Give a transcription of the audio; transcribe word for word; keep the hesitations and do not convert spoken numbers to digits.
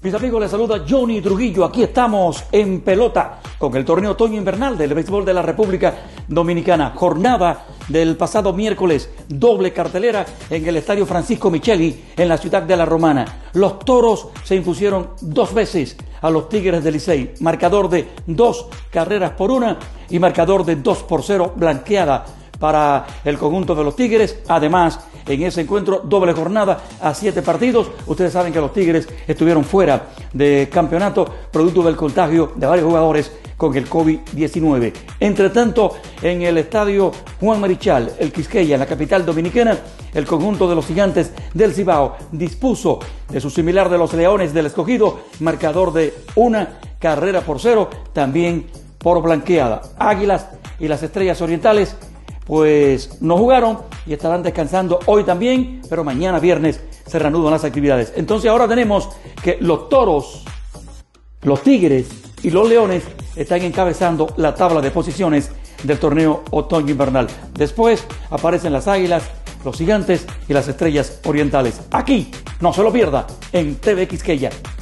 Mis amigos, les saluda Johnny Trujillo. Aquí estamos en pelota con el torneo otoño invernal del béisbol de la República Dominicana. Jornada del pasado miércoles, doble cartelera en el Estadio Francisco Micheli en la ciudad de La Romana. Los Toros se impusieron dos veces a los Tigres del Licey. Marcador de dos carreras por una y marcador de dos por cero blanqueada para el conjunto de los Tigres. Además, en ese encuentro, doble jornada a siete partidos. Ustedes saben que los Tigres estuvieron fuera de campeonato producto del contagio de varios jugadores con el COVID diecinueve. Entre tanto, en el estadio Juan Marichal, el Quisqueya, en la capital dominicana, el conjunto de los Gigantes del Cibao dispuso de su similar de los Leones del Escogido, marcador de una carrera por cero, también por blanqueada. Águilas y las Estrellas Orientales pues no jugaron y estarán descansando hoy también, pero mañana viernes se reanudan las actividades. Entonces ahora tenemos que los Toros, los Tigres y los Leones están encabezando la tabla de posiciones del torneo otoño invernal. Después aparecen las Águilas, los Gigantes y las Estrellas Orientales. Aquí, no se lo pierda, en T V Quisqueya.